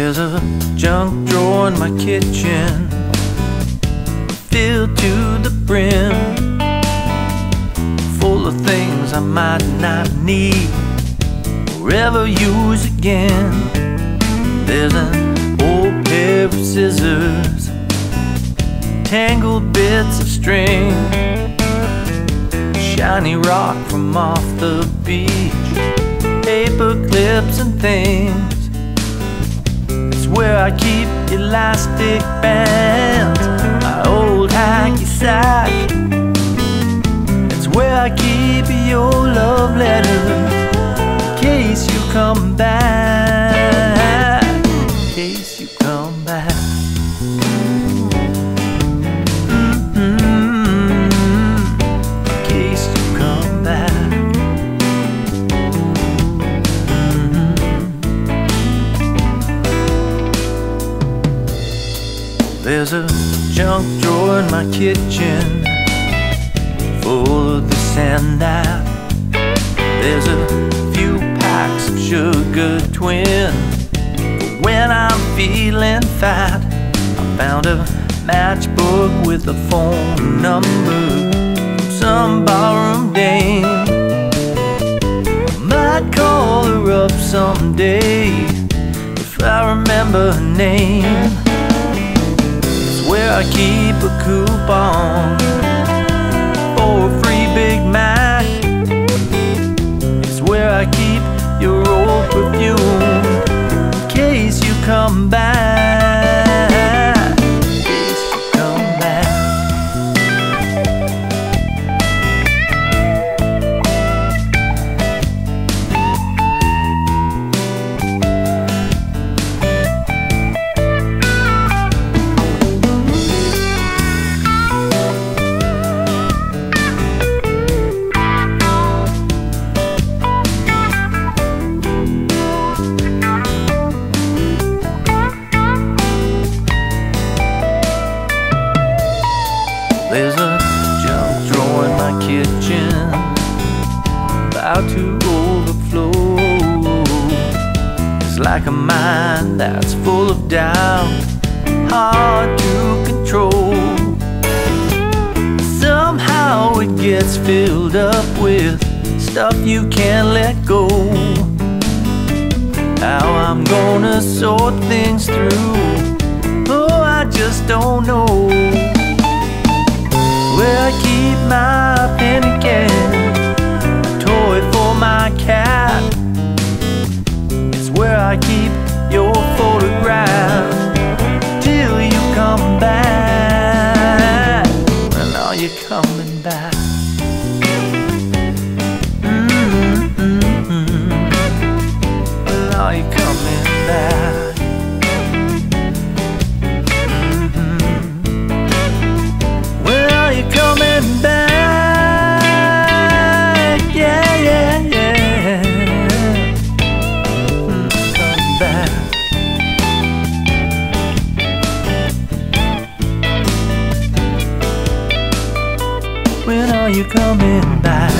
There's a junk drawer in my kitchen, filled to the brim, full of things I might not need or ever use again. There's an old pair of scissors, tangled bits of string, shiny rock from off the beach, paper clips and things. It's where I keep elastic bands, my old hacky sack. It's where I keep your love letters, in case you come back, in case you come back. There's a junk drawer in my kitchen, full of this and that. There's a few packs of sugar twin for when I'm feeling fat. I found a matchbook with a phone number from some barroom dame. I might call her up someday if I remember her name. Where I keep a coupon for a free Big Mac. It's where I keep your old perfume, in case you come back, in case you come back. There's a junk drawer in my kitchen, about to overflow. It's like a mind that's full of doubt, hard to control. Somehow it gets filled up with stuff you can't let go. How I'm gonna sort things through, oh, I just don't know. Where I keep my penny can, a toy for my cat. It's where I keep your photograph till you come back. When are you coming back? When are you coming back? Coming back, yeah, yeah, yeah. Come back. When are you coming back?